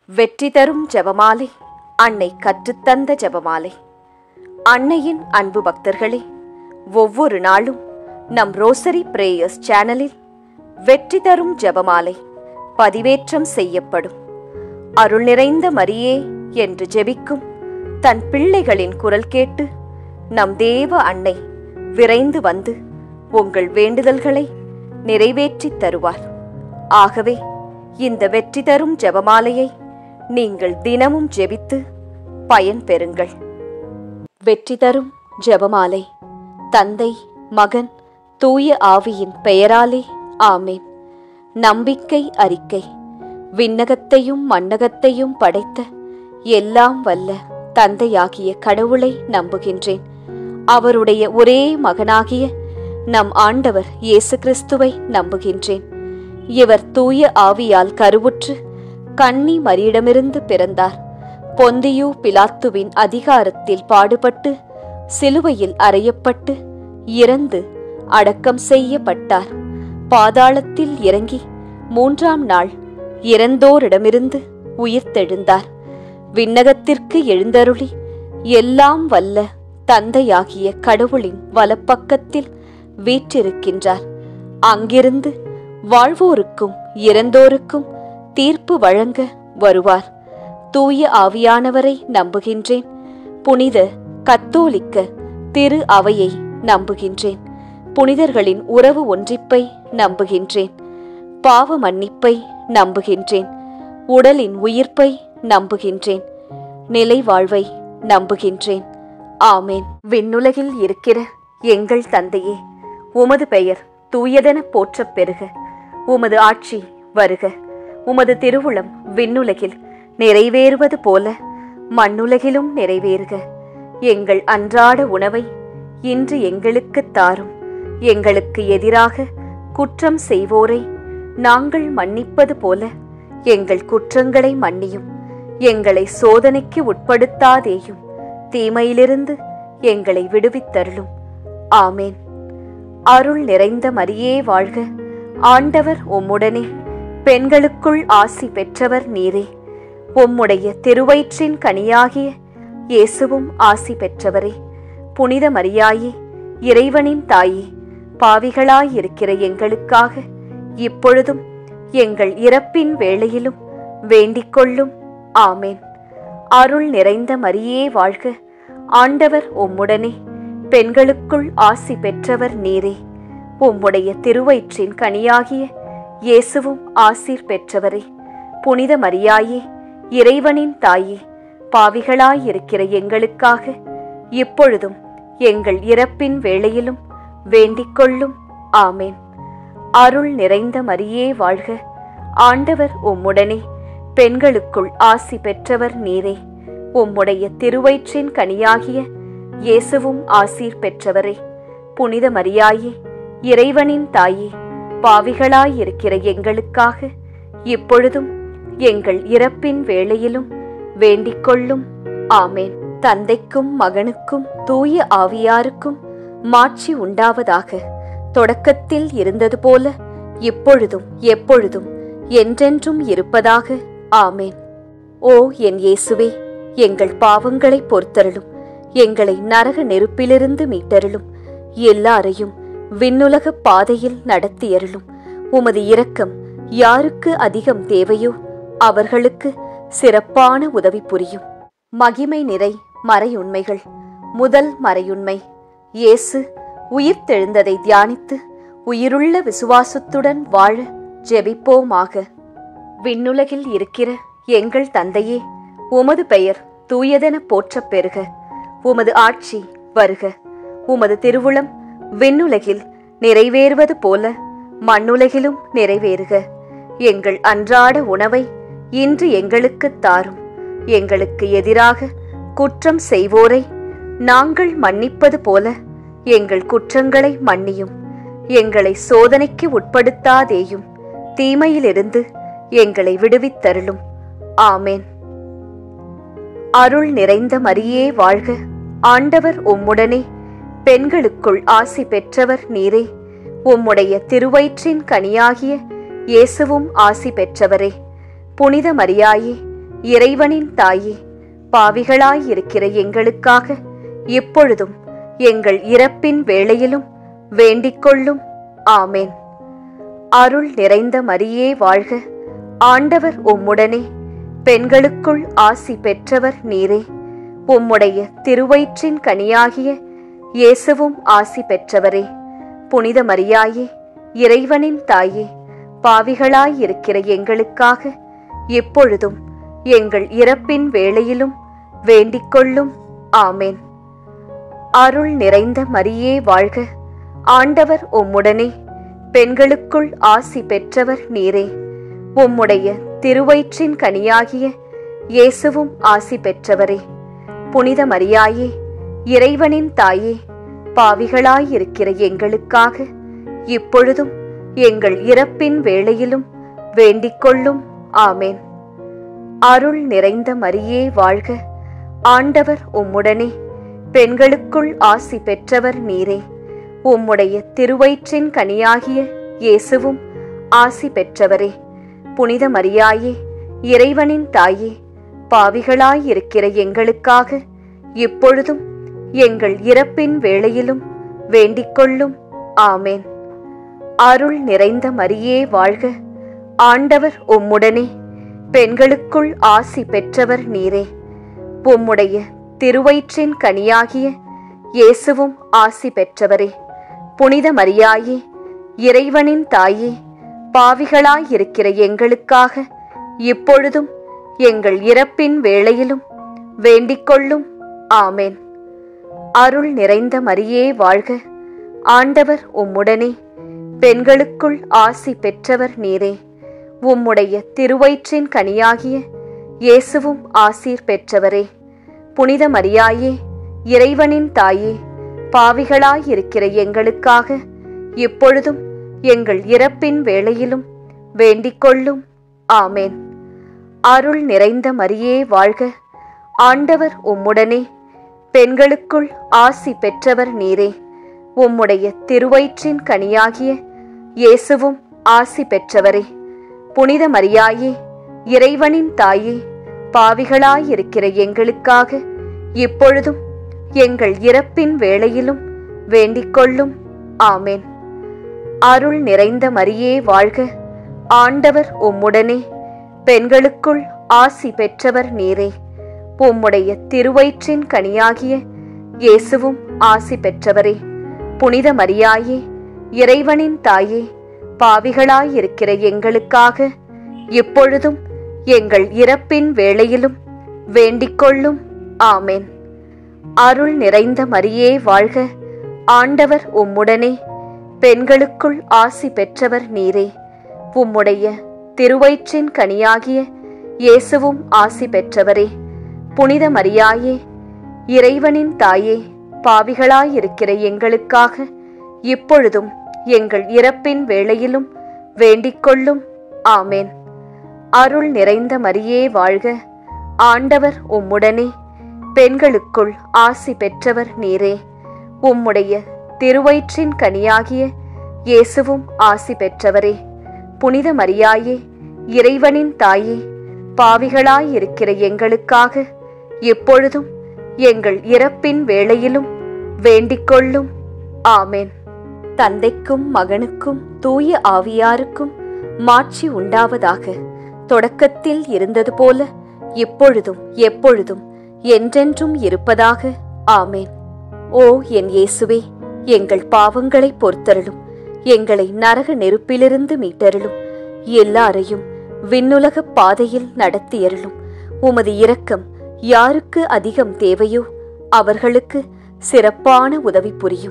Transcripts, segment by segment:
வெற்றி தரும் ஜெபமாலை, அன்னை கற்றுத்தந்த ஜெபமாலை. அன்னையின் அன்பு பக்தர்களே, ஒவ்வொரு நாளும் நம் ரோசரி பிரேயர்ஸ் சேனலில் வெற்றி தரும் ஜெபமாலை பதிவேற்றம் செய்யப்படும். அருள் நிறைந்த மரியே என்று ஜெபிக்கும் தன் பிள்ளைகளின் குரல் கேட்டு நம் தேவ அன்னை விரைந்து வந்து உங்கள் வேண்டுதல்களை நிறைவேற்றித் தருவார். ஆகவே இந்த வெற்றி தரும் ஜெபமாலையை நீங்கள் தினமும் ஜெபித்து பயன் பெறுங்கள். வெற்றி தரும் ஜெபமாலை. தந்தை, மகன், தூய ஆவியின் பெயராலே ஆமேன். நம்பிக்கை அறிக்கை. விண்ணகத்தையும் மண்ணகத்தையும் படைத்த எல்லாம் வல்ல தந்தையாகிய கடவுளை நம்புகின்றேன். அவருடைய ஒரே மகனாகிய நம் ஆண்டவர் இயேசு கிறிஸ்துவை நம்புகின்றேன். இவர் தூய ஆவியால் கருவுற்று கன்னி மரியிடமிருந்து பிறந்தார். பொந்தியு பிலாத்துவின் அதிகாரத்தில் பாடுபட்டு சிலுவையில் அறையப்பட்டு இறந்து அடக்கம் செய்யப்பட்டார். பாதாளத்தில் இறங்கி 3ஆம் நாள் இறந்தோரிடமிருந்து உயிர்த்தெழுந்தார். விண்ணகத்திற்கு எழுந்தருளி எல்லாம் வல்ல தந்தையாகிய கடவுளின் வலப்பக்கத்தில் வீற்றிருக்கின்றார். அங்கிருந்து வாழ்வோருக்கும் இறந்தோருக்கும் தீர்ப்பு வழங்க வருவார். தூய ஆவியானவரை நம்புகின்றேன். புனித கத்தோலிக்க திரு அவையை நம்புகின்றேன். புனிதர்களின் உறவு ஒன்றிப்பை நம்புகின்றேன். பாவ மன்னிப்பை நம்புகின்றேன். உடலின் உயிர்ப்பை நம்புகின்றேன். நிலை வாழ்வை நம்புகின்றேன். ஆமேன். விண்ணுலகில் இருக்கிற எங்கள் தந்தையே, உமது பெயர் தூயதென போற்றப் பெறுக. உமது ஆட்சி வருக. உமது திருவுளம் விண்ணுலகில் நிறைவேறுவது போல மண்ணுலகிலும் நிறைவேறுக. எங்கள் அன்றாட உணவை இன்று எங்களுக்குத் தாரும். எங்களுக்கு எதிராக குற்றம் செய்வோரை நாங்கள் மன்னிப்பது போல எங்கள் குற்றங்களை மன்னியும். எங்களை சோதனைக்கு உட்படுத்தாதேயும், தீமையிலிருந்து எங்களை விடுவித்தருளும். ஆமேன். அருள் நிறைந்த மரியே வாழ்க. ஆண்டவர் உம்முடனே, பெண்களுக்குள் ஆசி பெற்றவர் நீரே. உம்முடைய திருவயிற்றின் கனியாகிய இயேசுவும் ஆசி பெற்றவரே. புனித மரியாயே, இறைவனின் தாயே, பாவிகளாயிருக்கிற எங்களுக்காக இப்பொழுதும் எங்கள் இறப்பின் வேளையிலும் வேண்டிக் கொள்ளும். ஆமேன். அருள் நிறைந்த மரியே வாழ்க. ஆண்டவர் உம்முடனே, பெண்களுக்குள் ஆசி பெற்றவர் நீரே. உம்முடைய திருவயிற்றின் கனியாகிய இயேசுவும் ஆசீர் பெற்றவரே. புனித மரியாயே, இறைவனின் தாயே, பாவிகளாயிருக்கிற எங்களுக்காக இப்பொழுதும் எங்கள் இறப்பின் வேளையிலும் வேண்டிக் கொள்ளும். ஆமேன். அருள் நிறைந்த மரியே வாழ்க. ஆண்டவர் உம்முடனே, பெண்களுக்குள் ஆசி பெற்றவர் நீரே. உம்முடைய திருவயிற்றின் கனியாகிய இயேசுவும் ஆசீர் பெற்றவரே. புனித மரியாயே, இறைவனின் தாயே, பாவிகளாயிருக்கிற எங்களுக்காக இப்பொழுதும் எங்கள் இறப்பின் வேளையிலும் வேண்டிக் கொள்ளும். ஆமேன். தந்தைக்கும் மகனுக்கும் தூய ஆவியாருக்கும் மாட்சி உண்டாவதாக. தொடக்கத்தில் இருந்தது போல இப்பொழுதும் எப்பொழுதும் என்றென்றும் இருப்பதாக. ஆமேன். ஓ என் இயேசுவே, எங்கள் பாவங்களை பொறுத்தருளும். எங்களை நரக நெருப்பிலிருந்து மீட்டருளும். எல்லாரையும் விண்ணுலக பாதையில் நடத்தியருளும். உமது இரக்கம் யாருக்கு அதிகம் தேவையோ அவர்களுக்கு சிறப்பான உதவி புரியும். மகிமை நிறை மறையுண்மைகள். முதல் மறையுண்மை, இயேசு உயிர்த்தெழுந்ததை தியானித்து உயிருள்ள விசுவாசத்துடன் வாழ ஜெபிப்போமாக. விண்ணுலகில் இருக்கிற எங்கள் தந்தையே, உமது பெயர் தூயதென போற்றப் பெறுக. உமது ஆட்சி வருக. உமது திருவுளம் விண்ணுலகில் நிறைவேறுவது போல மண்ணுலகிலும் நிறைவேறுக. எங்கள் அன்றாட உணவை இன்று எங்களுக்குத் தாரும். எங்களுக்கு எதிராக குற்றம் செய்வோரை நாங்கள் மன்னிப்பது போல எங்கள் குற்றங்களை மன்னியும். எங்களை சோதனைக்கு உட்படுத்தாதேயும், தீமையிலிருந்து எங்களை விடுவித்தருளும். ஆமேன். அருள் நிறைந்த மரியே வாழ்க. ஆண்டவர் உம்முடனே, பெண்களுக்குள் ஆசி பெற்றவர் நீரே. உம்முடைய திருவயிற்றின் கனியாகிய இயேசுவும் ஆசி பெற்றவரே. புனித மரியாயே, இறைவனின் தாயே, பாவிகளாயிருக்கிற எங்களுக்காக இப்பொழுதும் எங்கள் இறப்பின் வேளையிலும் வேண்டிக் கொள்ளும். ஆமேன். அருள் நிறைந்த மரியே வாழ்க, ஆண்டவர் உம்முடனே, பெண்களுக்குள் ஆசி பெற்றவர் நீரே. உம்முடைய திருவயிற்றின் கனியாகிய இயேசுவும் ஆசி பெற்றவரே. புனித மரியாயே, இறைவனின் தாயே, பாவிகளாயிருக்கிற எங்களுக்காக இப்பொழுதும் எங்கள் இறப்பின் வேளையிலும் வேண்டிக் கொள்ளும். ஆமேன். அருள் நிறைந்த மரியே வாழ்க, ஆண்டவர் உம்முடனே, பெண்களுக்குள் ஆசி பெற்றவர் நீரே. உம்முடைய திருவயிற்றின் கனியாகிய இயேசுவும் ஆசி பெற்றவரே. புனித மரியாயே, இறைவனின் தாயே, பாவிகளாயிருக்கிற எங்களுக்காக இப்பொழுதும் எங்கள் இறப்பின் வேளையிலும் வேண்டிக் கொள்ளும். ஆமேன். அருள் நிறைந்த மரியே வாழ்க, ஆண்டவர் உம்முடனே, பெண்களுக்குள் ஆசி பெற்றவர் நீரே. உம்முடைய திருவயிற்றின் கனியாகிய இயேசுவும் ஆசி பெற்றவரே. புனித மரியாயே, இறைவனின் தாயே, பாவிகளாயிருக்கிற எங்களுக்காக இப்பொழுதும் எங்கள் இறப்பின் வேளையிலும் வேண்டிக் கொள்ளும். ஆமேன். அருள் நிறைந்த மரியே வாழ்க, ஆண்டவர் உம்முடனே, பெண்களுக்குள் ஆசி பெற்றவர் நீரே. உம்முடைய திருவயிற்றின் கனியாகிய இயேசுவும் ஆசி பெற்றவரே. புனித மரியாயே, இறைவனின் தாயே, பாவிகளாயிருக்கிற எங்களுக்காக இப்பொழுதும் எங்கள் இறப்பின் வேளையிலும் வேண்டிக் கொள்ளும். ஆமேன். அருள் நிறைந்த மரியே வாழ்க, ஆண்டவர் உம்முடனே, பெண்களுக்குள் ஆசி பெற்றவர் நீரே. உம்முடைய திருவயிற்றின் கனியாகிய இயேசுவும் ஆசீர் பெற்றவரே. புனித மரியாயே, இறைவனின் தாயே, பாவிகளாயிருக்கிற எங்களுக்காக இப்பொழுதும் எங்கள் இறப்பின் வேளையிலும் வேண்டிக் கொள்ளும். ஆமேன். அருள் நிறைந்த மரியே வாழ்க, ஆண்டவர் உம்முடனே, பெண்களுக்குள் ஆசி பெற்றவர் நீரே. உம்முடைய திருவயிற்றின் கனியாகிய இயேசுவும் ஆசி பெற்றவரே. புனித மரியாயே, இறைவனின் தாயே, பாவிகளாயிருக்கிற எங்களுக்காக இப்பொழுதும் எங்கள் இறப்பின் வேளையிலும் வேண்டிக் கொள்ளும். ஆமேன். அருள் நிறைந்த மரியே வாழ்க, ஆண்டவர் உம்முடனே, பெண்களுக்குள் ஆசி பெற்றவர் நீரே. உம்முடைய திருவயிற்றின் கனியாகிய இயேசுவும் ஆசி பெற்றவரே. புனித மரியாயே, இறைவனின் தாயே, பாவிகளாயிருக்கிற எங்களுக்காக இப்பொழுதும் எங்கள் இறப்பின் வேளையிலும் வேண்டிக் கொள்ளும். ஆமேன். அருள் நிறைந்த மரியே வாழ்க, ஆண்டவர் உம்முடனே, பெண்களுக்குள் ஆசி பெற்றவர் நீரே. உம்முடைய திருவயிற்றின் கனியாகிய இயேசுவும் ஆசி பெற்றவரே. புனித மரியாயே, இறைவனின் தாயே, பாவிகளாயிருக்கிற எங்களுக்காக இப்பொழுதும் எங்கள் இறப்பின் வேளையிலும் வேண்டிக் கொள்ளும். ஆமேன். அருள் நிறைந்த மரியே வாழ்க, ஆண்டவர் உம்முடனே, பெண்களுக்குள் ஆசி பெற்றவர் நீரே. உம்முடைய திருவயிற்றின் கனியாகிய இயேசுவும் ஆசி பெற்றவரே. புனித மரியாயே, இறைவனின் தாயே, பாவிகளாயிருக்கிற எங்களுக்காக இப்பொழுதும் எங்கள் இறப்பின் வேளையிலும் வேண்டிக் கொள்ளும். ஆமேன். தந்தைக்கும் மகனுக்கும் தூய ஆவியாருக்கும் மாட்சி உண்டாவதாக. தொடக்கத்தில் இருந்தது போல இப்பொழுதும் எப்பொழுதும் என்றென்றும் இருப்பதாக. ஆமேன். ஓ என் இயேசுவே, எங்கள் பாவங்களை பொறுத்தருளும், எங்களை நரக நெருப்பிலிருந்து மீட்டருளும், எல்லாரையும் விண்ணுலக பாதையில் நடத்தியருளும். உமது இரக்கம் யாருக்கு அதிகம் தேவையோ அவர்களுக்கு சிறப்பான உதவி புரியும்.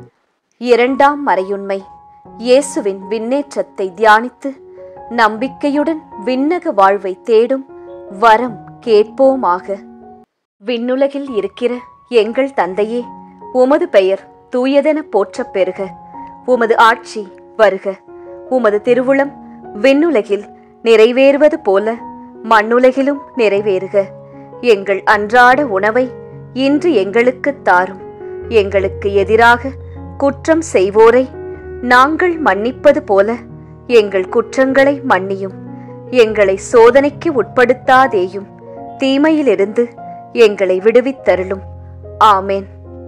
இரண்டாம் மறையுண்மை. இயேசுவின் விண்ணேற்றத்தை தியானித்து நம்பிக்கையுடன் விண்ணக வாழ்வை தேடும் வரம் கேட்போமாக. விண்ணுலகில் இருக்கிற எங்கள் தந்தையே, உமது பெயர் தூயதென போற்றப் பெறுக. உமது ஆட்சி வருக. உமது திருவுளம் விண்ணுலகில் நிறைவேறுவது போல மண்ணுலகிலும் நிறைவேறுக. எங்கள் அன்றாட உணவை இன்று எங்களுக்கு தாரும். எங்களுக்கு எதிராக குற்றம் செய்வோரை நாங்கள் மன்னிப்பது போல எங்கள் குற்றங்களை மன்னியும். எங்களை சோதனைக்கு உட்படுத்தாதேயும், தீமையிலிருந்து எங்களை விடுவித்தருளும். ஆமேன்.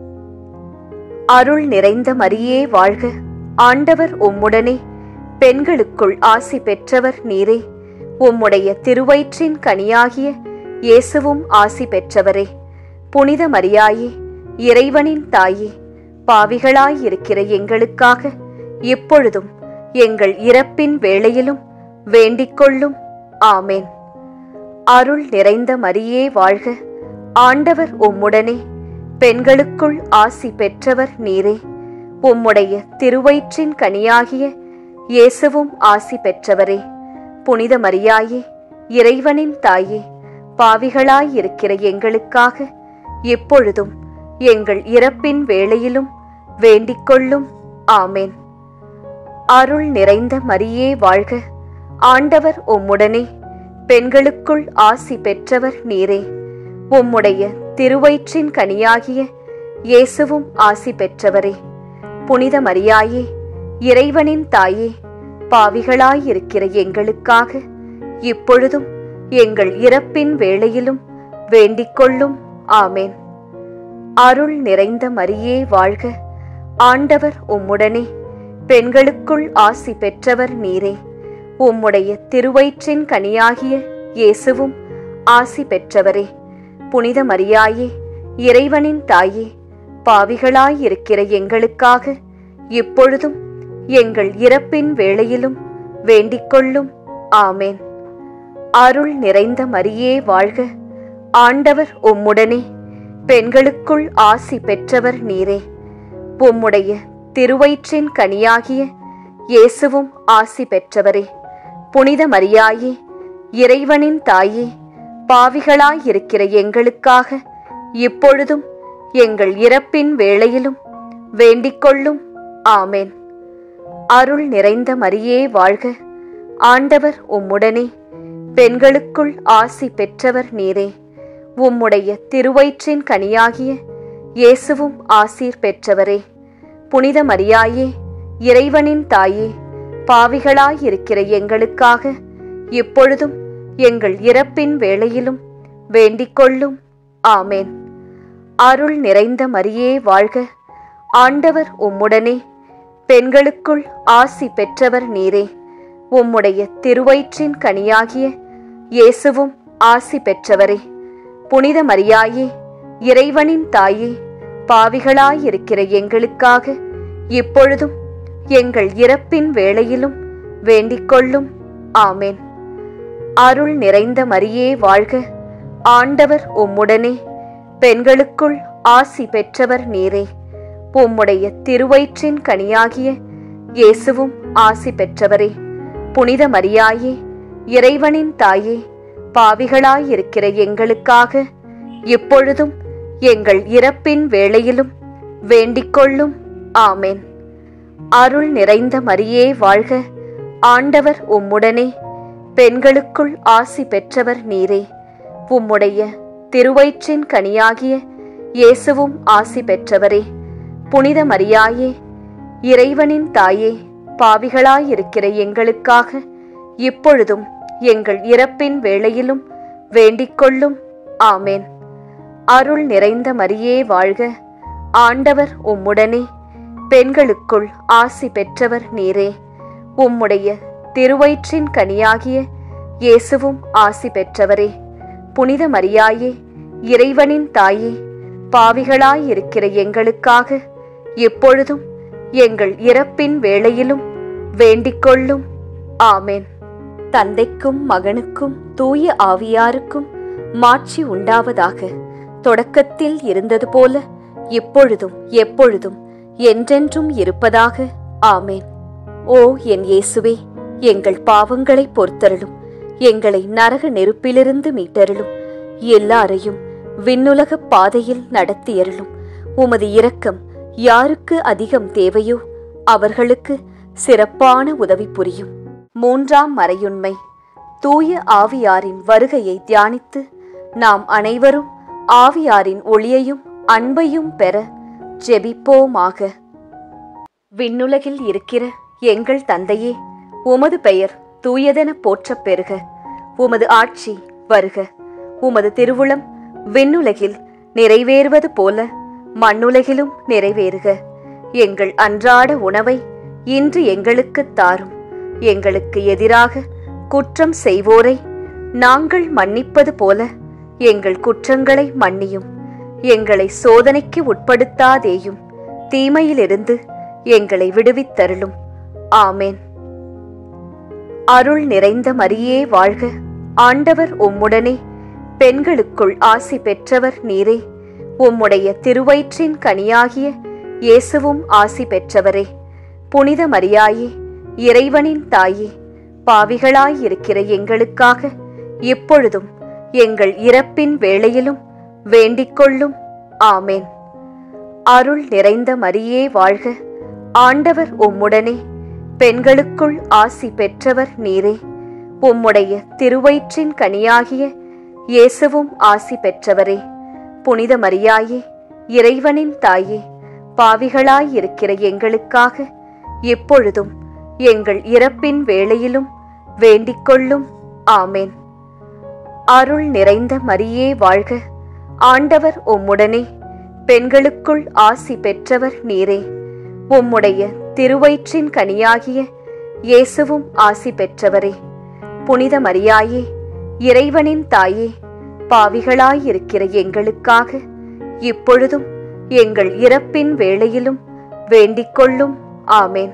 அருள் நிறைந்த மரியே வாழ்க, ஆண்டவர் உம்முடனே, பெண்களுக்குள் ஆசி பெற்றவர் நீரே. உம்முடைய திருவயிற்றின் கனியாகிய இயேசுவும் ஆசி பெற்றவரே. புனித மரியாயே, இறைவனின் தாயே, பாவிகளாயிருக்கிற எங்களுக்காக இப்பொழுதும் எங்கள் இறப்பின் வேளையிலும் வேண்டிக்கொள்ளும். ஆமேன். அருள் நிறைந்த மரியே வாழ்க, ஆண்டவர் உம்முடனே, பெண்களுக்குள் ஆசி பெற்றவர் நீரே. உம்முடைய திருவயிற்றின் கனியாகிய இயேசுவும் ஆசி பெற்றவரே. புனித மரியாயே, இறைவனின் தாயே, பாவிகளாயிருக்கிற எங்களுக்காக இப்பொழுதும் எங்கள் இறப்பின் வேளையிலும் வேண்டிக்கொள்ளும். ஆமேன். அருள் நிறைந்த மரியே வாழ்க, ஆண்டவர் உம்முடனே, பெண்களுக்குள் ஆசி பெற்றவர் நீரே. உம்முடைய திருவயிற்றின் கனியாகிய இயேசுவும் ஆசி பெற்றவரே. புனித மரியாயே, இறைவனின் தாயே, பாவிகளாயிருக்கிற எங்களுக்காக இப்பொழுதும் எங்கள் இறப்பின் வேளையிலும் வேண்டிக்கொள்ளும். ஆமேன். அருள் நிறைந்த மரியே வாழ்க, ஆண்டவர் உம்முடனே, பெண்களுக்குள் ஆசி பெற்றவர் நீரே. உம்முடைய திருவயிற்றின் கனியாகிய இயேசுவும் ஆசி பெற்றவரே. புனித மரியாயே, இறைவனின் தாயே, பாவிகளாயிருக்கிற எங்களுக்காக இப்பொழுதும் எங்கள் இறப்பின் வேளையிலும் வேண்டிக்கொள்ளும். ஆமேன். அருள் நிறைந்த மரியே வாழ்க, ஆண்டவர் உம்முடனே, பெண்களுக்குள் ஆசி பெற்றவர் நீரே. உம்முடைய திருவயிற்றின் கனியாகிய இயேசுவும் ஆசி பெற்றவரே. புனித மரியாயே, இறைவனின் தாயே, பாவிகளாயிருக்கிற எங்களுக்காக இப்பொழுதும் எங்கள் இறப்பின் வேளையிலும் வேண்டிக்கொள்ளும். ஆமேன். அருள் நிறைந்த மரியே வாழ்க, ஆண்டவர் உம்முடனே, பெண்களுக்குள் ஆசி பெற்றவர் நீரே. உம்முடைய திருவயிற்றின் கனியாகிய இயேசுவும் ஆசீர் பெற்றவரே. புனித மரியாயே, இறைவனின் தாயே, பாவிகளாயிருக்கிற எங்களுக்காக இப்பொழுதும் எங்கள் இறப்பின் வேளையிலும் வேண்டிக்கொள்ளும். ஆமேன். அருள் நிறைந்த மரியே வாழ்க, ஆண்டவர் உம்முடனே, பெண்களுக்குள் ஆசி பெற்றவர் நீரே. உம்முடைய திருவயிற்றின் கனியாகிய இயேசுவும் ஆசி பெற்றவரே. புனித மரியாயே, இறைவனின் தாயே, பாவிகளாயிருக்கிற எங்களுக்காக இப்பொழுதும் எங்கள் இறப்பின் வேளையிலும் வேண்டிக்கொள்ளும். ஆமேன். அருள் நிறைந்த மரியே வாழ்க, ஆண்டவர் உம்முடனே, பெண்களுக்குள் ஆசி பெற்றவர் நீரே. உம்முடைய திருவயிற்றின் கனியாகிய இயேசுவும் ஆசி பெற்றவரே. புனித மரியாயே, இறைவனின் தாயே, பாவிகளாயிருக்கிற எங்களுக்காக இப்பொழுதும் எங்கள் இறப்பின் வேளையிலும் வேண்டிக்கொள்ளும். ஆமேன். அருள் நிறைந்த மரியே வாழ்க, ஆண்டவர் உம்முடனே, பெண்களுக்குள் ஆசி பெற்றவர் நீரே. உம்முடைய திருவயிற்றின் கனியாகிய இயேசுவும் ஆசி பெற்றவரே. புனித மரியாயே, இறைவனின் தாயே, பாவிகளாயிருக்கிற எங்களுக்காக இப்பொழுதும் எங்கள் இறப்பின் வேளையிலும் வேண்டிக்கொள்ளும். ஆமேன். அருள் நிறைந்த மரியே வாழ்க, ஆண்டவர் உம்முடனே, பெண்களுக்குள் ஆசி பெற்றவர் நீரே. உம்முடைய திருவயிற்றின் கனியாகிய இயேசுவும் ஆசி பெற்றவரே. புனித மரியாயே, இறைவனின் தாயே, பாவிகளாயிருக்கிற எங்களுக்காக இப்பொழுதும் எங்கள் இறப்பின் வேளையிலும் வேண்டிக்கொள்ளும். ஆமேன். தந்தைக்கும் மகனுக்கும் தூய ஆவியாருக்கும் மாட்சி உண்டாவதாக. தொடக்கத்தில் இருந்தது போல இப்பொழுதும் எப்பொழுதும் என்றென்றும் இருப்பதாக. ஆமேன். ஓ என் இயேசுவே, எங்கள் பாவங்களை பொறுத்தருளும், எங்களை நரக நெருப்பிலிருந்து மீட்டருளும், எல்லாரையும் விண்ணுலக பாதையில் நடத்தியருளும். உமது இரக்கம் யாருக்கு அதிகம் தேவையோ அவர்களுக்கு சிறப்பான உதவி புரியும். மூன்றாம் மறையுண்மை, தூய ஆவியாரின் வருகையை தியானித்து நாம் அனைவரும் ஆவியாரின் ஒளியையும் அன்பையும் பெற ஜெபிப்போமாக. விண்ணுலகில் இருக்கிற எங்கள் தந்தையே, உமது பெயர் தூயதென போற்றப் பெறுக. உமது ஆட்சி வருக. உமது திருவுளம் விண்ணுலகில் நிறைவேறுவது போல மண்ணுலகிலும் நிறைவேறுக. எங்கள் அன்றாட உணவை இன்று எங்களுக்குத் தாரும். எங்களுக்கு எதிராக குற்றம் செய்வோரை நாங்கள் மன்னிப்பது போல எங்கள் குற்றங்களை மன்னியும். எங்களை சோதனைக்கு உட்படுத்தாதேயும், தீமையிலிருந்து எங்களை விடுவித்தருளும். ஆமேன். அருள் நிறைந்த மரியே வாழ்க. ஆண்டவர் உம்முடனே, பெண்களுக்குள் ஆசி பெற்றவர் நீரே. உம்முடைய திருவயிற்றின் கனியாகிய இயேசுவும் ஆசி பெற்றவரே. புனித மரியாயே, இறைவனின் தாயே, பாவிகளாயிருக்கிற எங்களுக்காக இப்பொழுதும் எங்கள் இறப்பின் வேளையிலும் வேண்டிக்கொள்ளும். ஆமேன். அருள் நிறைந்த மரியே வாழ்க. ஆண்டவர் உம்முடனே, பெண்களுக்குள் ஆசி பெற்றவர் நீரே. உம்முடைய திருவயிற்றின் கனியாகிய இயேசுவும் ஆசி பெற்றவரே. புனித மரியாயே, இறைவனின் தாயே, பாவிகளாயிருக்கிற எங்களுக்காக இப்பொழுதும் எங்கள் இறப்பின் வேளையிலும் வேண்டிக்கொள்ளும். ஆமேன். அருள் நிறைந்த மரியே வாழ்க. ஆண்டவர் உம்முடனே, பெண்களுக்குள் ஆசி பெற்றவர் நீரே. உம்முடைய திருவயிற்றின் கனியாகிய இயேசுவும் ஆசி பெற்றவரே. புனித மரியாயே, இறைவனின் தாயே, பாவிகளாயிருக்கிற எங்களுக்காக இப்பொழுதும் எங்கள் இறப்பின் வேளையிலும் வேண்டிக்கொள்ளும். ஆமேன்.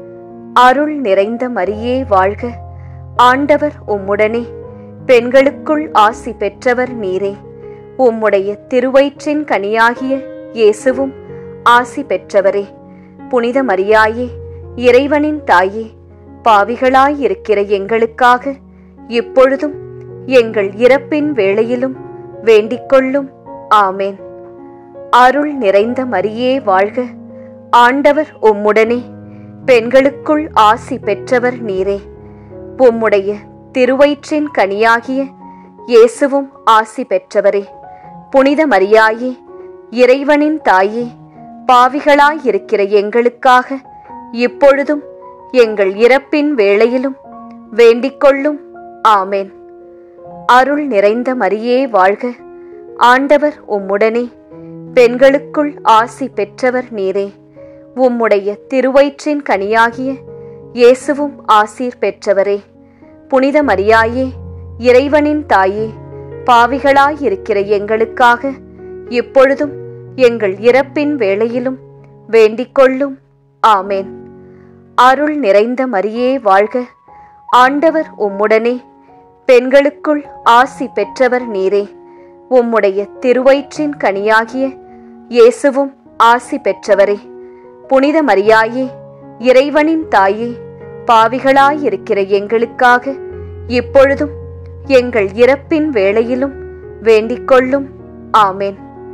அருள் நிறைந்த மரியே வாழ்க. ஆண்டவர் உம்முடனே, பெண்களுக்குள் ஆசி பெற்றவர் நீரே. உம்முடைய திருவயிற்றின் கனியாகிய இயேசுவும் ஆசி பெற்றவரே. புனித மரியாயே, இறைவனின் தாயே, பாவிகளாயிருக்கிற எங்களுக்காக இப்பொழுதும் எங்கள் இறப்பின் வேளையிலும் வேண்டிக்கொள்ளும். ஆமேன். அருள் நிறைந்த மரியே வாழ்க. ஆண்டவர் உம்முடனே, பெண்களுக்குள் ஆசி பெற்றவர் நீரே. உம்முடைய திருவயிற்றின் கனியாகிய இயேசுவும் ஆசி பெற்றவரே. புனித மரியாயே, இறைவனின் தாயே, பாவிகளாயிருக்கிற எங்களுக்காக இப்பொழுதும் எங்கள் இறப்பின் வேளையிலும் வேண்டிக்கொள்ளும். ஆமேன். அருள் நிறைந்த மரியே வாழ்க. ஆண்டவர் உம்முடனே, பெண்களுக்குள் ஆசி பெற்றவர் நீரே. உம்முடைய திருவயிற்றின் கனியாகிய இயேசுவும் ஆசீர் பெற்றவரே. புனித மரியாயே, இறைவனின் தாயே, பாவிகளாயிருக்கிற எங்களுக்காக இப்பொழுதும் எங்கள் இறப்பின் வேளையிலும் வேண்டிக்கொள்ளும். ஆமேன். அருள் நிறைந்த மரியே வாழ்க. ஆண்டவர் உம்முடனே, பெண்களுக்குள் ஆசி பெற்றவர் நீரே. உம்முடைய திருவயிற்றின் கனியாகிய இயேசுவும் ஆசி பெற்றவரே. புனித மரியாயே, இறைவனின் தாயே, பாவிகளாயிருக்கிற எங்களுக்காக இப்பொழுதும் எங்கள் இறப்பின் வேளையிலும் வேண்டிக்கொள்ளும். ஆமேன்.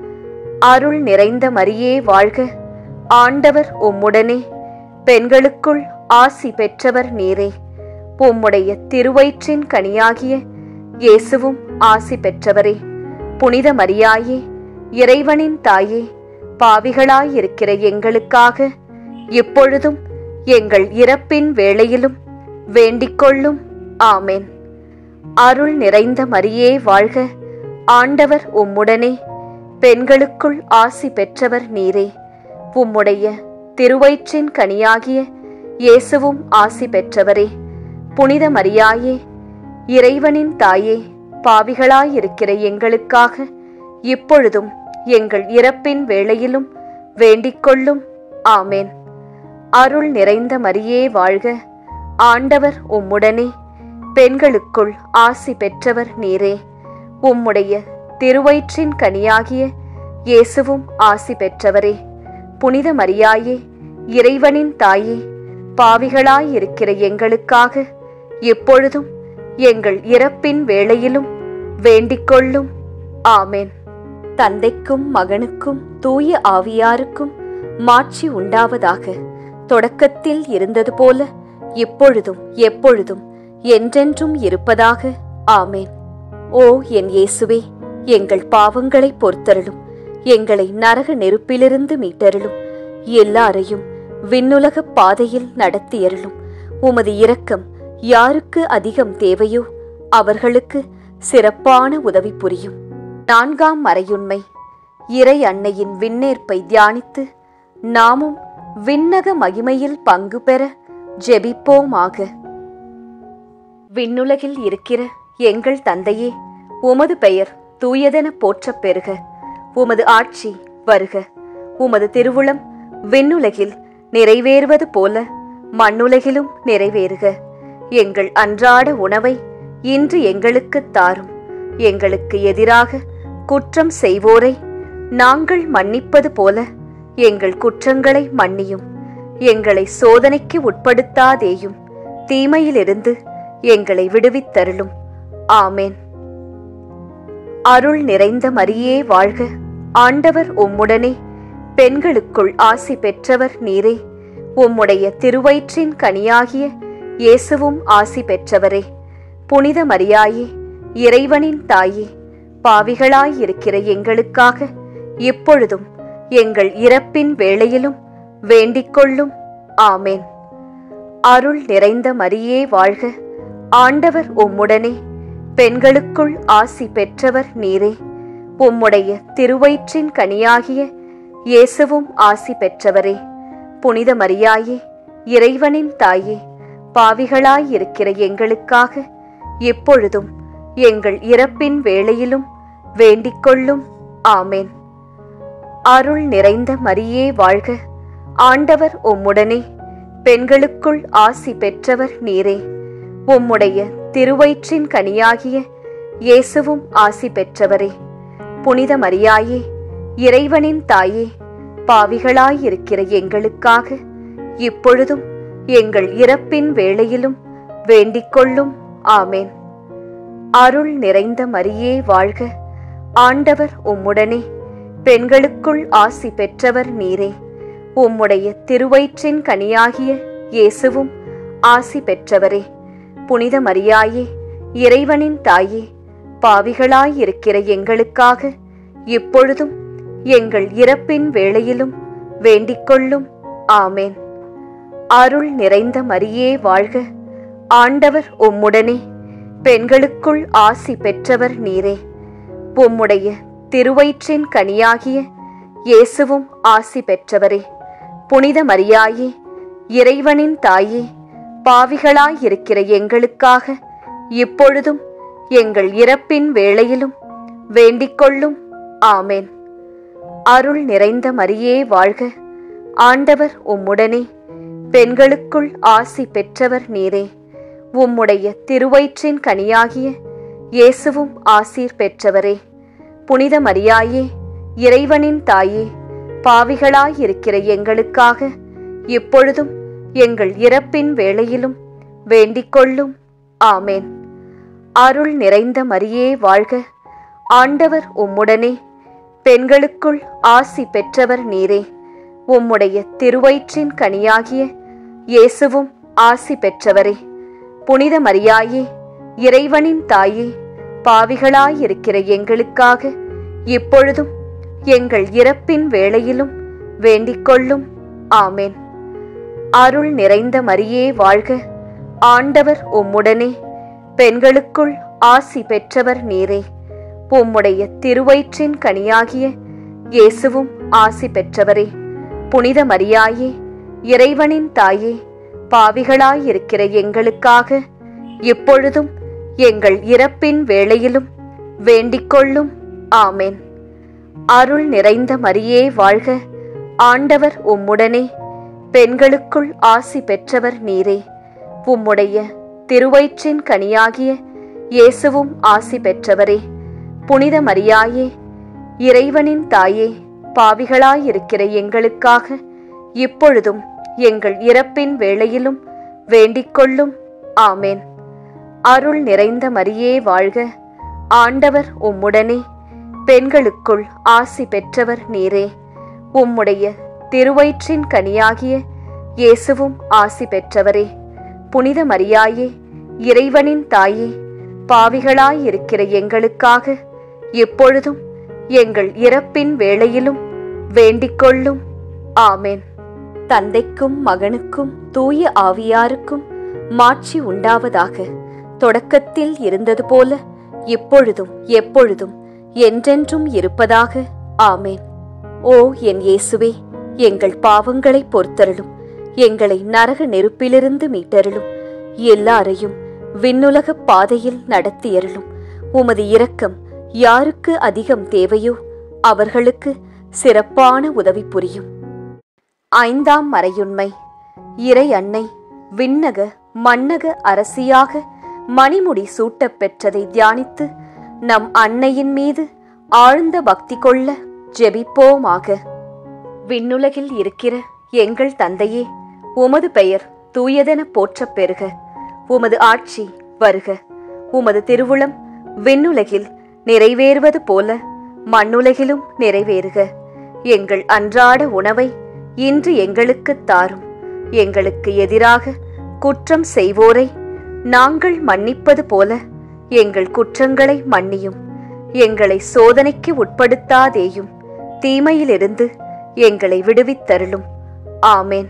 அருள் நிறைந்த மரியே வாழ்க. ஆண்டவர் உம்முடனே, பெண்களுக்குள் ஆசி பெற்றவர் நீரே. உம்முடைய திருவயிற்றின் கனியாகிய இயேசுவும் ஆசி பெற்றவரே. புனித மரியாயே, இறைவனின் தாயே, பாவிகளாயிருக்கிற எங்களுக்காக இப்பொழுதும் எங்கள் இறப்பின் வேளையிலும் வேண்டிக்கொள்ளும். ஆமேன். அருள் நிறைந்த மரியே வாழ்க. ஆண்டவர் உம்முடனே, பெண்களுக்குள் ஆசி பெற்றவர் நீரே. உம்முடைய திருவயிற்றின் கனியாகிய இயேசுவும் ஆசி பெற்றவரே. புனித மரியாயே, இறைவனின் தாயே, பாவிகளாயிருக்கிற எங்களுக்காக இப்பொழுதும் எங்கள் இறப்பின் வேளையிலும் வேண்டிக்கொள்ளும். ஆமேன். அருள் நிறைந்த மரியே வாழ்க. ஆண்டவர் உம்முடனே, பெண்களுக்குள் ஆசி பெற்றவர் நீரே. உம்முடைய திருவயிற்றின் கனியாகிய இயேசுவும் ஆசி பெற்றவரே. புனித மரியாயே, இறைவனின் தாயே, பாவிகளாயிருக்கிற எங்களுக்காக இப்பொழுதும் எங்கள் இறப்பின் வேளையிலும் வேண்டிக்கொள்ளும். ஆமேன். தந்தைக்கும் மகனுக்கும் தூய ஆவியாருக்கும் மாட்சி உண்டாவதாக. தொடக்கத்தில் இருந்தது போல இப்பொழுதும் எப்பொழுதும் என்றென்றும் இருப்பதாக. ஆமேன். ஓ என் இயேசுவே, எங்கள் பாவங்களை பொறுத்தருளும். எங்களை நரக நெருப்பிலிருந்து மீட்டருளும். எல்லாரையும் விண்ணுலக பாதையில் நடத்தியருளும். உமது இரக்கம் யாருக்கு அதிகம் தேவையோ அவர்களுக்கு சிறப்பான உதவி புரியும். 4ஆம் மறையுண்மை. இறை அன்னையின் விண்ணேற்பை தியானித்து நாமும் விண்ணக மகிமையில் பங்கு பெற ஜெபிப்போமாக. விண்ணுலகில் இருக்கிற எங்கள் தந்தையே, உமது பெயர் தூயதென போற்றப் பெறுக. உமது ஆட்சி வருக. உமது திருவுளம் விண்ணுலகில் நிறைவேறுவது போல மண்ணுலகிலும் நிறைவேறுக. எங்கள் அன்றாட உணவை இன்று எங்களுக்குத் தாரும். எங்களுக்கு எதிராக குற்றம் செய்வோரை நாங்கள் மன்னிப்பது போல எங்கள் குற்றங்களை மன்னியும். எங்களை சோதனைக்கு உட்படுத்தாதேயும், தீமையிலிருந்து எங்களை விடுவித்தருளும். ஆமேன். அருள் நிறைந்த மரியே வாழ்க. ஆண்டவர் உம்முடனே, பெண்களுக்குள் ஆசி பெற்றவர் நீரே. உம்முடைய திருவயிற்றின் கனியாகிய இயேசுவும் ஆசி பெற்றவரே. புனித மரியாயே, இறைவனின் தாயே, பாவிகளாயிருக்கிற எங்களுக்காக இப்பொழுதும் எங்கள் இறப்பின் வேளையிலும் வேண்டிக்கொள்ளும். ஆமேன். அருள் நிறைந்த மரியே வாழ்க. ஆண்டவர் உம்முடனே, பெண்களுக்குள் ஆசி பெற்றவர் நீரே. உம்முடைய திருவயிற்றின் கனியாகிய இயேசுவும் ஆசி பெற்றவரே. புனித மரியாயே, இறைவனின் தாயே, பாவிகளாயிருக்கிற எங்களுக்காக இப்பொழுதும் எங்கள் இறப்பின் வேளையிலும் வேண்டிக்கொள்ளும். ஆமேன். அருள் நிறைந்த மரியே வாழ்க. ஆண்டவர் உம்முடனே, பெண்களுக்குள் ஆசி பெற்றவர் நீரே. உம்முடைய திருவயிற்றின் கனியாகிய இயேசுவும் ஆசி பெற்றவரே. புனித மரியாயே, இறைவனின் தாயே, பாவிகளாயிருக்கிற எங்களுக்காக இப்பொழுதும் எங்கள் இறப்பின் வேளையிலும் வேண்டிக்கொள்ளும். ஆமேன். அருள் நிறைந்த மரியே வாழ்க. ஆண்டவர் உம்முடனே, பெண்களுக்குள் ஆசி பெற்றவர் நீரே. உம்முடைய திருவயிற்றின் கனியாகிய இயேசுவும் ஆசி பெற்றவரே. புனித மரியாயே, இறைவனின் தாயே, பாவிகளாயிருக்கிற எங்களுக்காக இப்பொழுதும் எங்கள் இறப்பின் வேளையிலும் வேண்டிக்கொள்ளும். ஆமேன். அருள் நிறைந்த மரியே வாழ்க. ஆண்டவர் உம்முடனே, பெண்களுக்குள் ஆசி பெற்றவர் நீரே. உம்முடைய திருவயிற்றின் கனியாகிய இயேசுவும் ஆசி பெற்றவரே. புனித மரியாயே, இறைவனின் தாயே, பாவிகளாயிருக்கிற எங்களுக்காக இப்பொழுதும் எங்கள் இறப்பின் வேளையிலும் வேண்டிக்கொள்ளும். ஆமேன். அருள் நிறைந்த மரியே வாழ்க. ஆண்டவர் உம்முடனே, பெண்களுக்குள் ஆசி பெற்றவர் நீரே. உம்முடைய திருவயிற்றின் கனியாகிய இயேசுவும் ஆசீர் பெற்றவரே. புனித மரியாயே, இறைவனின் தாயே, பாவிகளாயிருக்கிற எங்களுக்காக இப்பொழுதும் எங்கள் இறப்பின் வேளையிலும் வேண்டிக்கொள்ளும். ஆமேன். அருள் நிறைந்த மரியே வாழ்க. ஆண்டவர் உம்முடனே, பெண்களுக்குள் ஆசி பெற்றவர் நீரே. உம்முடைய திருவயிற்றின் கனியாகிய இயேசுவும் ஆசி பெற்றவரே. புனித மரியாயே, இறைவனின் தாயே, பாவிகளாயிருக்கிற எங்களுக்காக இப்பொழுதும் எங்கள் இறப்பின் வேளையிலும் வேண்டிக்கொள்ளும். ஆமேன். அருள் நிறைந்த மரியே வாழ்க. ஆண்டவர் உம்முடனே, பெண்களுக்குள் ஆசி பெற்றவர் நீரே. உம்முடைய திருவயிற்றின் கனியாகிய இயேசுவும் ஆசி பெற்றவரே. புனித மரியாயே, இறைவனின் தாயே, பாவிகளாயிருக்கிற எங்களுக்காக இப்பொழுதும் எங்கள் இறப்பின் வேளையிலும் வேண்டிக்கொள்ளும். ஆமேன். அருள் நிறைந்த மரியே வாழ்க. ஆண்டவர் உம்முடனே, பெண்களுக்குள் ஆசி பெற்றவர் நீரே. உம்முடைய திருவயிற்றின் கனியாகிய இயேசுவும் ஆசி பெற்றவரே. புனித மரியாயே, இறைவனின் தாயே, பாவிகளாயிருக்கிற எங்களுக்காக இப்பொழுதும் எங்கள் இறப்பின் வேளையிலும் வேண்டிக்கொள்ளும். ஆமேன். அருள் நிறைந்த மரியே வாழ்க. ஆண்டவர் உம்முடனே, பெண்களுக்குள் ஆசி பெற்றவர் நீரே. உம்முடைய திருவயிற்றின் கனியாகிய இயேசுவும் ஆசி பெற்றவரே. புனித மரியாயே, இறைவனின் தாயே, பாவிகளாயிருக்கிற எங்களுக்காக இப்பொழுதும் எங்கள் இறப்பின் வேளையிலும் வேண்டிக்கொள்ளும். ஆமேன். தந்தைக்கும் மகனுக்கும் தூய ஆவியாருக்கும் மாட்சி உண்டாவதாக. தொடக்கத்தில் இருந்தது போல இப்பொழுதும் எப்பொழுதும் என்றென்றும் இருப்பதாக. ஆமேன். ஓ என் இயேசுவே, எங்கள் பாவங்களை பொறுத்தருளும். எங்களை நரக நெருப்பிலிருந்து மீட்டருளும். எல்லாரையும் விண்ணுலக பாதையில் நடத்தியருளும். உமது இரக்கம் யாருக்கு அதிகம் தேவையோ அவர்களுக்கு சிறப்பான உதவி புரியும். 5ஆம் மறையுண்மை. இறை அன்னை விண்ணக மன்னக அரசியாக மணிமுடி சூட்டப் பெற்றதை தியானித்து நம் அன்னையின் மீது ஆழ்ந்த பக்தி கொள்ள ஜெபிப்போமாக. விண்ணுலகில் இருக்கிற எங்கள் தந்தையே, உமது பெயர் தூயதென போற்றப் பெறுக. உமது ஆட்சி வருக. உமது திருவுளம் விண்ணுலகில் நிறைவேறுவது போல மண்ணுலகிலும் நிறைவேறுக. எங்கள் அன்றாட உணவை இன்று எங்களுக்குத் தாரும். எங்களுக்கு எதிராக குற்றம் செய்வோரை நாங்கள் மன்னிப்பது போல எங்கள் குற்றங்களை மன்னியும். எங்களை சோதனைக்கு உட்படுத்தாதேயும், தீமையிலிருந்து எங்களை விடுவித்தருளும். ஆமேன்.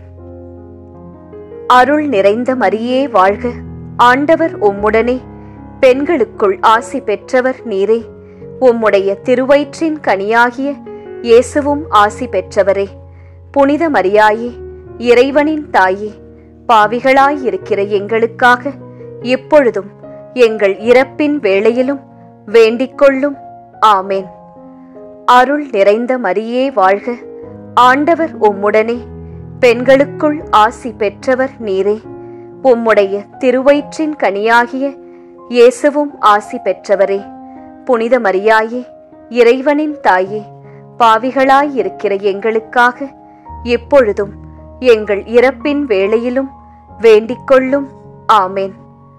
அருள் நிறைந்த மரியே வாழ்க. ஆண்டவர் உம்முடனே, பெண்களுக்குள் ஆசி பெற்றவர் நீரே. உம்முடைய திருவயிற்றின் கனியாகிய இயேசுவும் ஆசி பெற்றவரே. புனித மரியாயே, இறைவனின் தாயே, பாவிகளாயிருக்கிற எங்களுக்காக எப்பொழுதும் எங்கள் இறப்பின் வேளையிலும் வேண்டிக்கொள்ளும். ஆமேன். அருள் நிறைந்த மரியே வாழ்க. ஆண்டவர் உம்முடனே, பெண்களுக்குள் ஆசி பெற்றவர் நீரே. உம்முடைய திருவயிற்றின் கனியாகிய இயேசுவும் ஆசி பெற்றவரே. புனித மரியாயே, இறைவனின் தாயே, பாவிகளாயிருக்கிற எங்களுக்காக எப்பொழுதும் எங்கள் இறப்பின் வேளையிலும் வேண்டிக்கொள்ளும். ஆமேன்.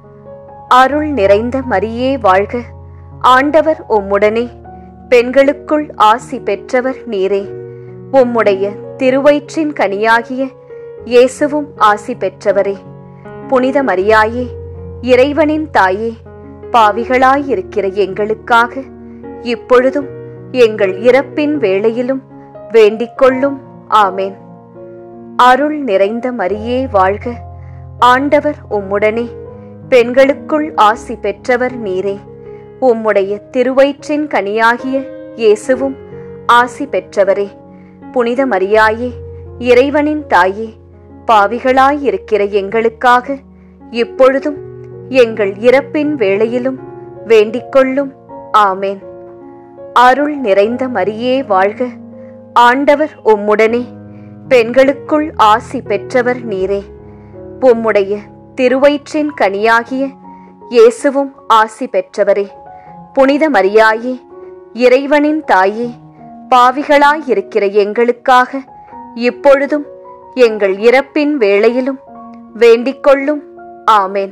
அருள் நிறைந்த மரியே வாழ்க. ஆண்டவர் உம்முடனே, பெண்களுக்குள் ஆசி பெற்றவர் நீரே. உம்முடைய திருவயிற்றின் கனியாகிய இயேசுவும் ஆசி பெற்றவரே. புனித மரியாயே, இறைவனின் தாயே, பாவிகளாயிருக்கிற எங்களுக்காக இப்பொழுதும் எங்கள் இறப்பின் வேளையிலும் வேண்டிக்கொள்ளும். ஆமேன். அருள் நிறைந்த மரியே வாழ்க. ஆண்டவர் உம்முடனே, பெண்களுக்குள் ஆசி பெற்றவர் நீரே. உம்முடைய திருவயிற்றின் கனியாகிய இயேசுவும் ஆசி பெற்றவரே. புனித மரியாயே, இறைவனின் தாயே, பாவிகளாயிருக்கிற எங்களுக்காக இப்பொழுதும் எங்கள் இறப்பின் வேளையிலும் வேண்டிக்கொள்ளும். ஆமேன். அருள் நிறைந்த மரியே வாழ்க. ஆண்டவர் உம்முடனே, பெண்களுக்குள் ஆசி பெற்றவர் நீரே. உம்முடைய திருவயிற்றின் கனியாகிய இயேசுவும் ஆசி பெற்றவரே. புனித மரியாயே, இறைவனின் தாயே, பாவிகளாயிருக்கிற எங்களுக்காக இப்பொழுதும் எங்கள் இறப்பின் வேளையிலும் வேண்டிக்கொள்ளும். ஆமேன்.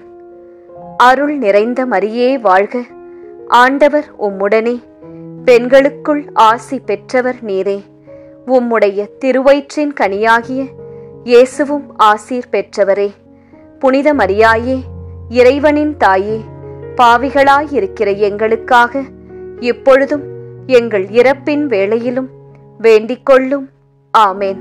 அருள் நிறைந்த மரியே வாழ்க. ஆண்டவர் உம்முடனே, பெண்களுக்குள் ஆசி பெற்றவர் நீரே. உம்முடைய திருவயிற்றின் கனியாகிய இயேசுவும் ஆசீர் பெற்றவரே. புனித மரியாயே, இறைவனின் தாயே, பாவிகளாயிருக்கிற எங்களுக்காக இப்பொழுதும் எங்கள் இறப்பின் வேளையிலும் வேண்டிக்கொள்ளும். ஆமேன்.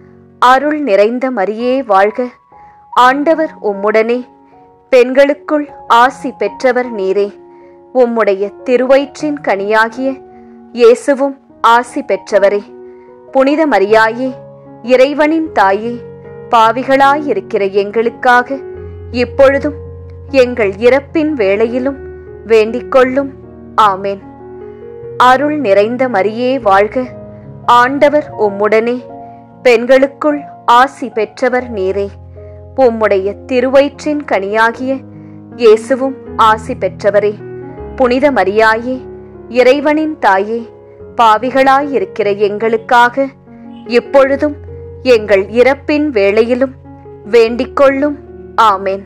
அருள் நிறைந்த மரியே வாழ்க. ஆண்டவர் உம்முடனே, பெண்களுக்குள் ஆசி பெற்றவர் நீரே. உம்முடைய திருவயிற்றின் கனியாகிய இயேசுவும் ஆசி பெற்றவரே. புனித மரியாயே, இறைவனின் தாயே, பாவிகளாயிருக்கிற எங்களுக்காக இப்பொழுதும் எங்கள் இறப்பின் வேளையிலும் வேண்டிக்கொள்ளும். ஆமேன். அருள் நிறைந்த மரியே வாழ்க. ஆண்டவர் உம்முடனே, பெண்களுக்குள் ஆசி பெற்றவர் நீரே. உம்முடைய திருவயிற்றின் கனியாகிய இயேசுவும் ஆசி பெற்றவரே. புனித மரியாயே, இறைவனின் தாயே, பாவிகளாயிருக்கிற எங்களுக்காக இப்பொழுதும் எங்கள் இறப்பின் வேளையிலும் வேண்டிக்கொள்ளும். ஆமேன்.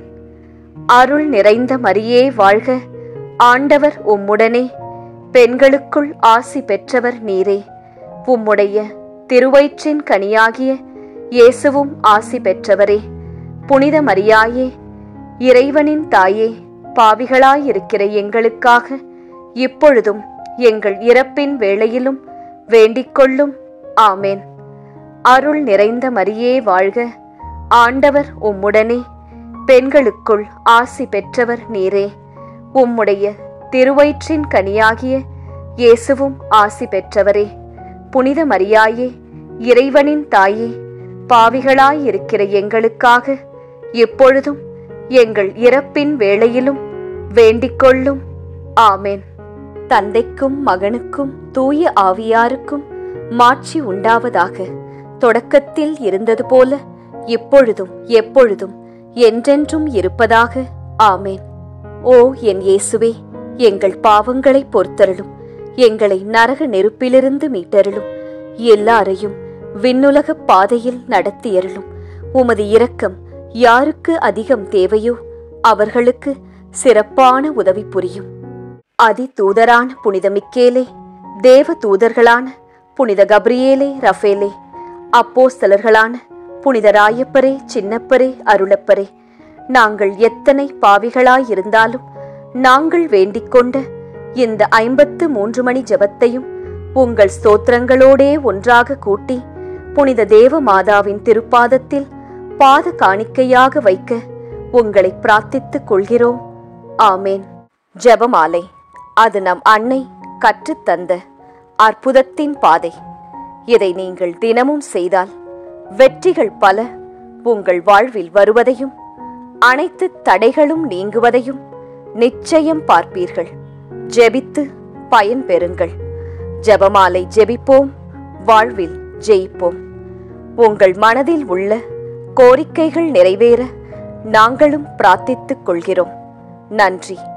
அருள் நிறைந்த மரியே வாழ்க. ஆண்டவர் உம்முடனே, பெண்களுக்குள் ஆசி பெற்றவர் நீரே. உம்முடைய திருவயிற்றின் கனியாகிய இயேசுவும் ஆசி பெற்றவரே. புனித மரியாயே, இறைவனின் தாயே, பாவிகளாயிருக்கிற எங்களுக்காக இப்பொழுதும் எங்கள் இறப்பின் வேளையிலும் வேண்டிக்கொள்ளும். ஆமேன். அருள் நிறைந்த மரியே வாழ்க. ஆண்டவர் உம்முடனே, பெண்களுக்குள் ஆசி பெற்றவர் நீரே. உம்முடைய திருவயிற்றின் கனியாகிய இயேசுவும் ஆசி பெற்றவரே. புனித மரியாயே, இறைவனின் தாயே, பாவிகளாயிருக்கிற எங்களுக்காக எப்பொழுதும் எங்கள் இறப்பின் வேளையிலும் வேண்டிக்கொள்ளும். ஆமென். தந்தைக்கும் மகனுக்கும் தூய ஆவியாருக்கும் மாட்சி உண்டாவதாக. தொடக்கத்தில் இருந்தது போல இப்பொழுதும் எப்பொழுதும் என்றென்றும் இருப்பதாக. ஆமென். ஓ என் இயேசுவே, எங்கள் பாவங்களை பொறுத்தருளும். எங்களை நரக நெருப்பிலிருந்து மீட்டருளும். எல்லாரையும் விண்ணுலக பாதையில் நடத்தியருளும். உமது இரக்கம் யாருக்கு அதிகம் தேவையோ அவர்களுக்கு சிறப்பான உதவி புரியும். அதி தூதரான புனித மிக்கேலே, தேவ தூதர்களான புனித கப்ரியேலே, ரஃபேலே, அப்போஸ்தலர்களான புனித ராயப்பரே, சின்னப்பரே, அருளப்பரே, நாங்கள் எத்தனை பாவிகளாயிருந்தாலும் நாங்கள் வேண்டிக்கொண்ட இந்த 53 மணி ஜெபத்தையும் உங்கள் ஸ்தோத்திரங்களோடே ஒன்றாக கூட்டி புனித தேவ மாதாவின் திருப்பாதத்தில் பாத காணிக்கையாக வைக்க உங்களை பிரார்த்தித்துக் கொள்கிறோம். ஆமேன். ஜெபமாலை. அது நம் அன்னை கற்றுத்தந்த அற்புதத்தின் பாதை. இதை நீங்கள் தினமும் செய்தால் வெற்றிகள் பல உங்கள் வாழ்வில் வருவதையும் அனைத்து தடைகளும் நீங்குவதையும் நிச்சயம் பார்ப்பீர்கள். ஜெபித்து பயன் பெறுங்கள். ஜெபமாலை ஜெபிப்போம், வாழ்வில் ஜெயிப்போம். உங்கள் மனதில் உள்ள கோரிக்கைகள் நிறைவேற நாங்களும் பிரார்த்தித்துக் கொள்கிறோம். நன்றி.